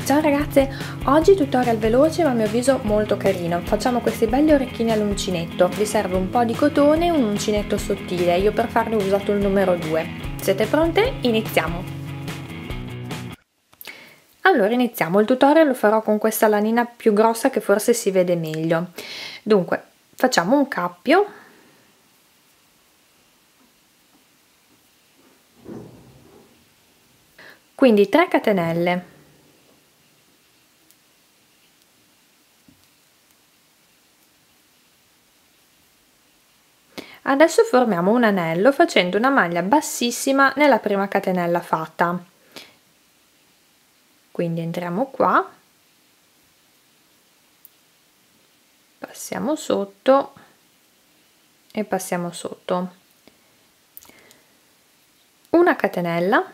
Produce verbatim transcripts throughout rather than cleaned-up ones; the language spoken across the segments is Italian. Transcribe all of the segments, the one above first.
Ciao ragazze, oggi tutorial veloce ma a mio avviso molto carino. Facciamo questi belli orecchini all'uncinetto. Vi serve un po' di cotone e un uncinetto sottile. Io per farlo ho usato il numero due. Siete pronte? Iniziamo! Allora iniziamo, il tutorial lo farò con questa lanina più grossa che forse si vede meglio. Dunque, facciamo un cappio. Quindi tre catenelle. Adesso formiamo un anello facendo una maglia bassissima nella prima catenella fatta. Quindi entriamo qua, passiamo sotto e passiamo sotto. Una catenella.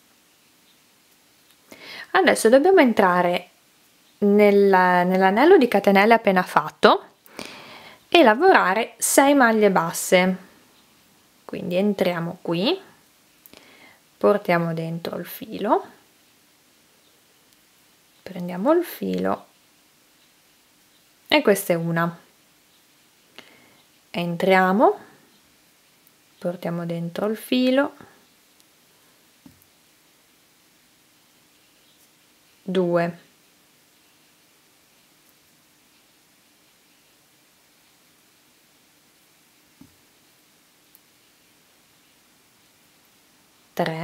Adesso dobbiamo entrare nel, nell'anello di catenelle appena fatto e lavorare sei maglie basse. Quindi entriamo qui, portiamo dentro il filo, prendiamo il filo e questa è una. Entriamo, portiamo dentro il filo, due. tre,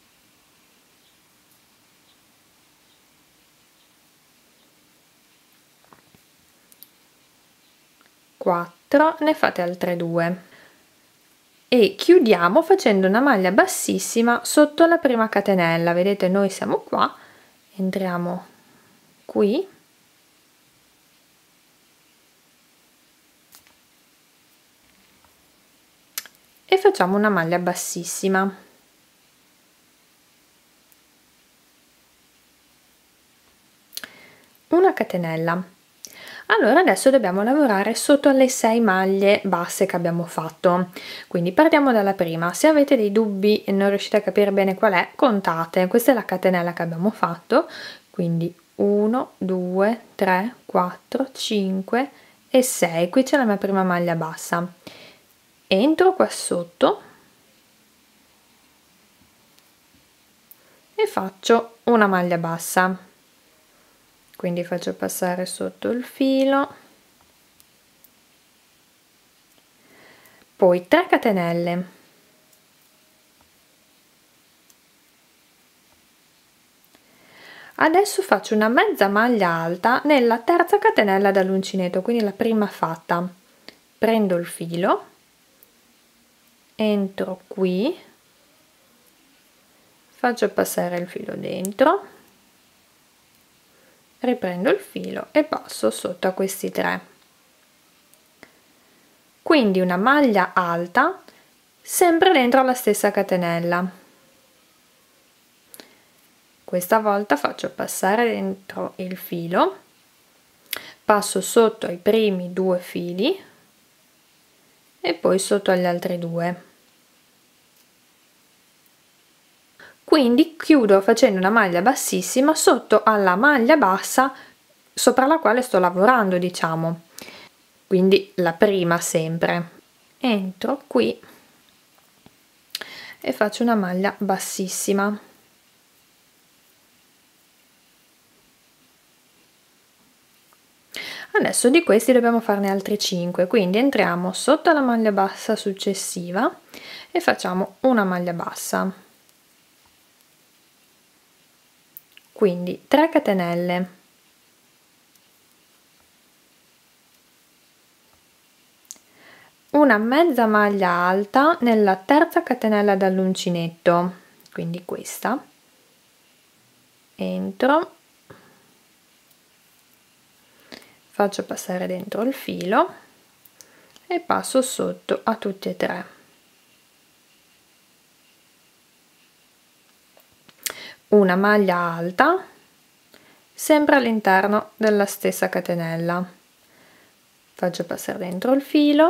quattro, ne fate altre due e chiudiamo facendo una maglia bassissima sotto la prima catenella. Vedete, noi siamo qua, entriamo qui e facciamo una maglia bassissima. Una catenella. Allora adesso dobbiamo lavorare sotto alle sei maglie basse che abbiamo fatto, quindi partiamo dalla prima. Se avete dei dubbi e non riuscite a capire bene qual è, contate. Questa è la catenella che abbiamo fatto, quindi uno, due, tre, quattro, cinque e sei. Qui c'è la mia prima maglia bassa. Entro qua sotto e faccio una maglia bassa. Quindi faccio passare sotto il filo, poi tre catenelle, adesso faccio una mezza maglia alta nella terza catenella dall'uncinetto, quindi la prima fatta. Prendo il filo, entro qui, faccio passare il filo dentro, riprendo il filo e passo sotto a questi tre. Quindi una maglia alta sempre dentro la stessa catenella. Questa volta faccio passare dentro il filo, passo sotto ai primi due fili e poi sotto agli altri due. Quindi chiudo facendo una maglia bassissima sotto alla maglia bassa sopra la quale sto lavorando, diciamo, quindi la prima sempre. Entro qui e faccio una maglia bassissima. Adesso di questi dobbiamo farne altri cinque, quindi entriamo sotto la maglia bassa successiva e facciamo una maglia bassa. Quindi tre catenelle, una mezza maglia alta nella terza catenella dall'uncinetto, quindi questa, entro, faccio passare dentro il filo e passo sotto a tutti e tre. Una maglia alta sempre all'interno della stessa catenella, faccio passare dentro il filo,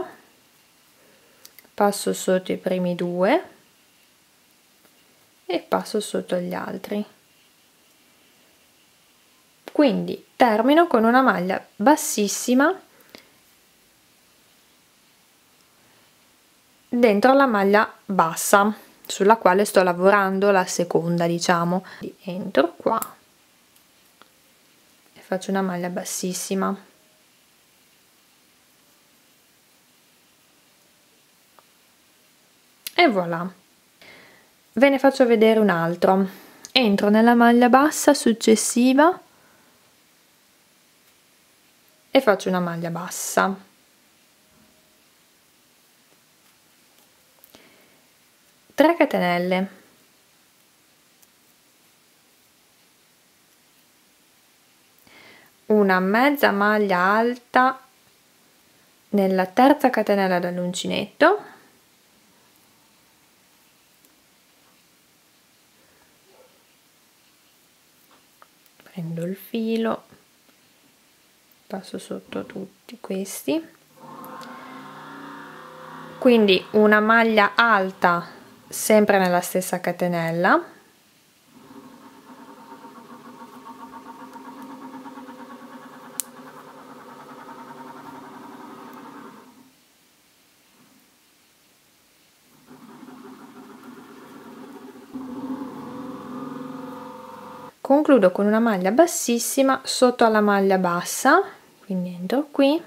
passo sotto i primi due e passo sotto gli altri. quindi termino con una maglia bassissima dentro la maglia bassa sulla quale sto lavorando, la seconda, diciamo. Entro qua e faccio una maglia bassissima, e voilà. Ve ne faccio vedere un altro. Entro nella maglia bassa successiva e faccio una maglia bassa, tre catenelle, una mezza maglia alta nella terza catenella dall'uncinetto, prendo il filo, passo sotto tutti questi, quindi una maglia alta sempre nella stessa catenella, concludo con una maglia bassissima sotto alla maglia bassa, quindi entro qui,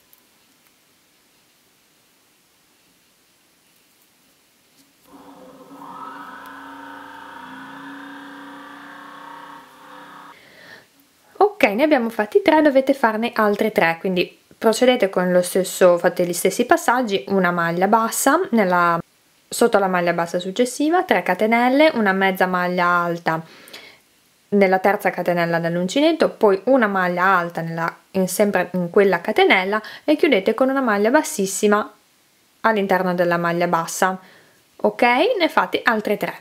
ok, ne abbiamo fatti tre, dovete farne altre tre, quindi procedete con lo stesso, fate gli stessi passaggi, una maglia bassa nella, sotto la maglia bassa successiva, tre catenelle, una mezza maglia alta nella terza catenella dall'uncinetto, poi una maglia alta nella, in, sempre in quella catenella, e chiudete con una maglia bassissima all'interno della maglia bassa. Ok, ne fate altre tre.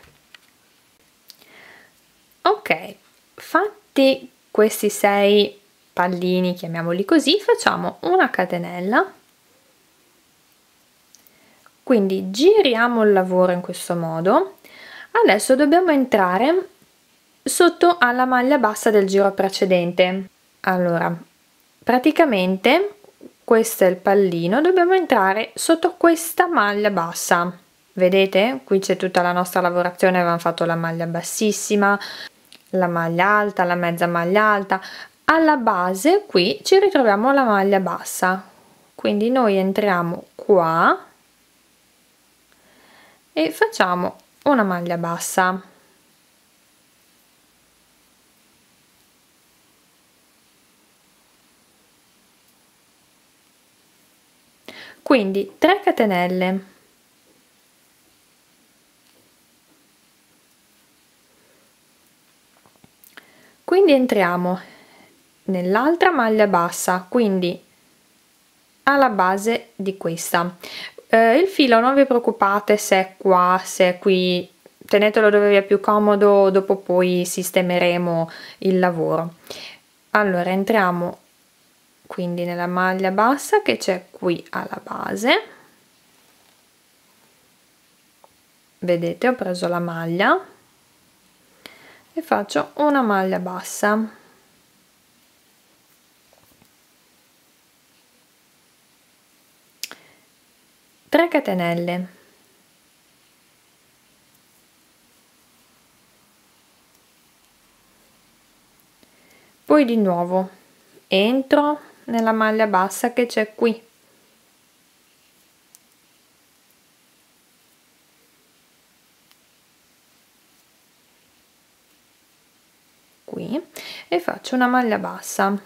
Ok, fatti questi sei pallini, chiamiamoli così, facciamo una catenella, quindi giriamo il lavoro in questo modo. Adesso dobbiamo entrare sotto alla maglia bassa del giro precedente. Allora, praticamente questo è il pallino, dobbiamo entrare sotto questa maglia bassa, vedete? Qui c'è tutta la nostra lavorazione, avevamo fatto la maglia bassissima, la maglia alta, la mezza maglia alta, alla base qui ci ritroviamo la maglia bassa, quindi noi entriamo qua e facciamo una maglia bassa, quindi tre catenelle, quindi entriamo nell'altra maglia bassa, quindi alla base di questa. Eh, il filo non vi preoccupate se è qua, se è qui, tenetelo dove vi è più comodo, dopo poi sistemeremo il lavoro. Allora entriamo quindi nella maglia bassa che c'è qui alla base, vedete, ho preso la maglia e faccio una maglia bassa, tre catenelle, poi di nuovo entro nella maglia bassa che c'è qui, qui, e faccio una maglia bassa,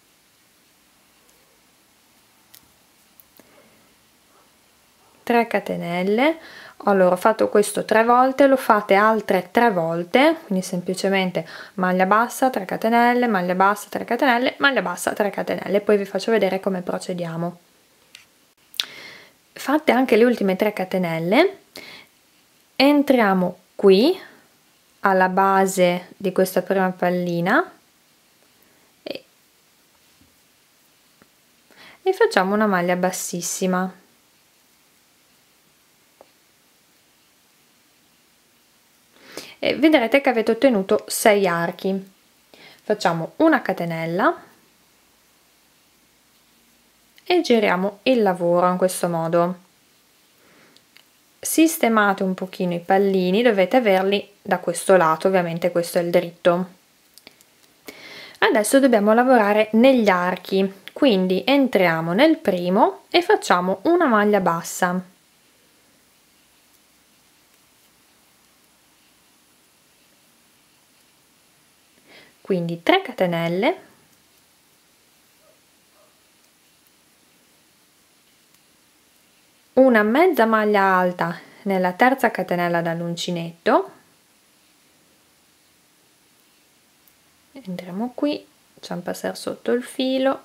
tre catenelle. Allora ho fatto questo tre volte, lo fate altre tre volte, quindi semplicemente maglia bassa, tre catenelle, maglia bassa, tre catenelle, maglia bassa, tre catenelle, poi vi faccio vedere come procediamo. Fatte anche le ultime tre catenelle, entriamo qui alla base di questa prima pallina e, e facciamo una maglia bassissima. E vedrete che avete ottenuto sei archi. facciamo una catenella e giriamo il lavoro in questo modo. Sistemate un pochino i pallini, dovete averli da questo lato, ovviamente questo è il dritto. Adesso dobbiamo lavorare negli archi, quindi entriamo nel primo e facciamo una maglia bassa. Quindi tre catenelle, una mezza maglia alta nella terza catenella dall'uncinetto, entriamo qui, facciamo passare sotto il filo,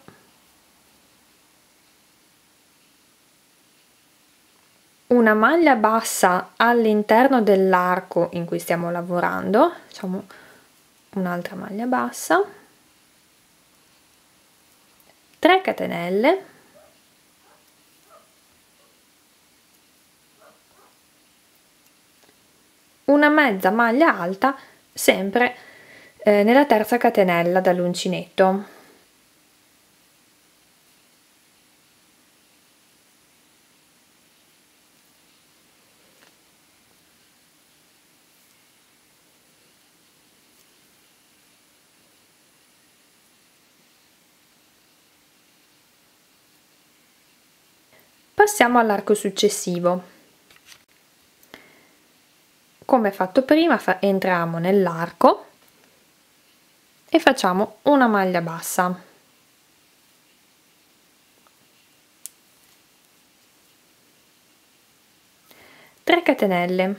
una maglia bassa all'interno dell'arco in cui stiamo lavorando, facciamo un'altra maglia bassa, tre catenelle, una mezza maglia alta sempre eh, nella terza catenella dall'uncinetto. Passiamo all'arco successivo. Come fatto prima, fa entriamo nell'arco e facciamo una maglia bassa, tre catenelle,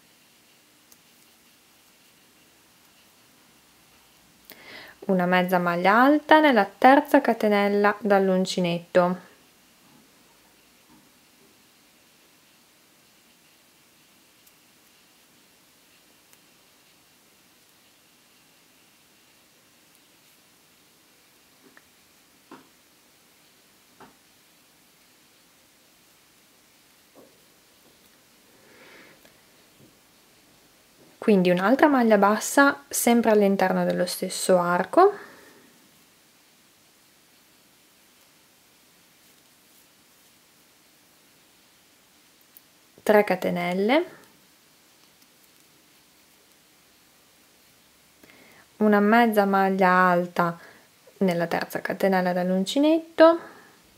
una mezza maglia alta nella terza catenella dall'uncinetto, quindi un'altra maglia bassa sempre all'interno dello stesso arco, tre catenelle, una mezza maglia alta nella terza catenella dall'uncinetto,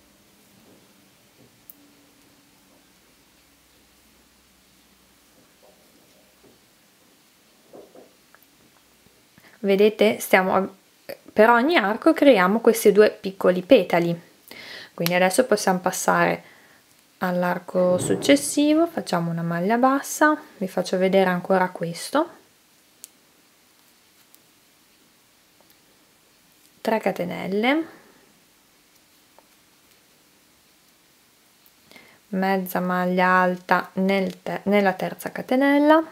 vedete, stiamo per ogni arco creiamo questi due piccoli petali, quindi adesso possiamo passare all'arco successivo, facciamo una maglia bassa, vi faccio vedere ancora questo, tre catenelle, mezza maglia alta nel te nella terza catenella,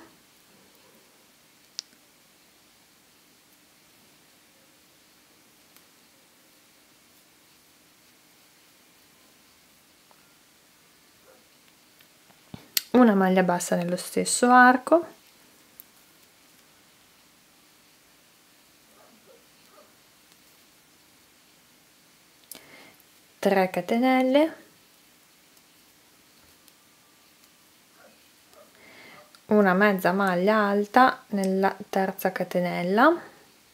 una maglia bassa nello stesso arco, tre catenelle, una mezza maglia alta nella terza catenella,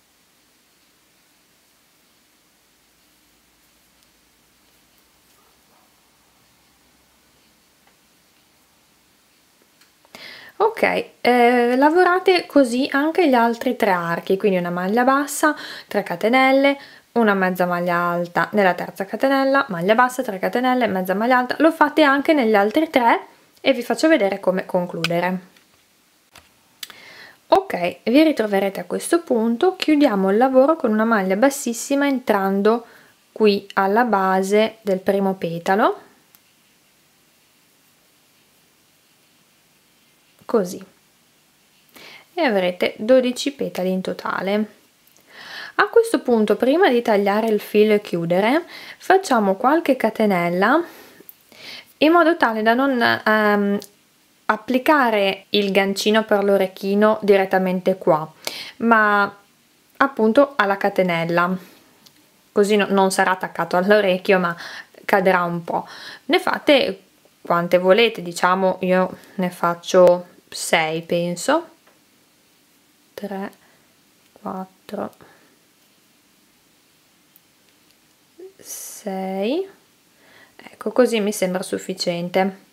ok, eh, lavorate così anche gli altri tre archi, quindi una maglia bassa, tre catenelle, una mezza maglia alta nella terza catenella, maglia bassa, tre catenelle, mezza maglia alta, lo fate anche negli altri tre e vi faccio vedere come concludere. Ok, vi ritroverete a questo punto, chiudiamo il lavoro con una maglia bassissima entrando qui alla base del primo petalo, così, e avrete dodici petali in totale. A questo punto, prima di tagliare il filo e chiudere, facciamo qualche catenella in modo tale da non ehm, applicare il gancino per l'orecchino direttamente qua, ma appunto alla catenella, così no, non sarà attaccato all'orecchio ma cadrà un po'. Ne fate quante volete, diciamo io ne faccio sei penso, tre, quattro, sei, ecco, così mi sembra sufficiente.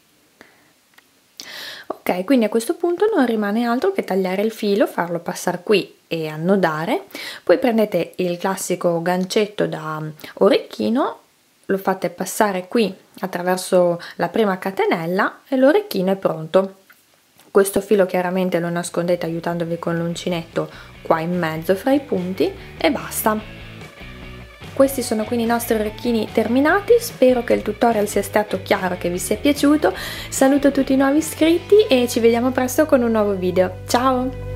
Ok, quindi a questo punto non rimane altro che tagliare il filo, farlo passare qui e annodare. Poi prendete il classico gancetto da orecchino, lo fate passare qui attraverso la prima catenella e l'orecchino è pronto. Questo filo chiaramente lo nascondete aiutandovi con l'uncinetto qua in mezzo fra i punti e basta. Questi sono quindi i nostri orecchini terminati, spero che il tutorial sia stato chiaro e che vi sia piaciuto. Saluto tutti i nuovi iscritti e ci vediamo presto con un nuovo video. Ciao!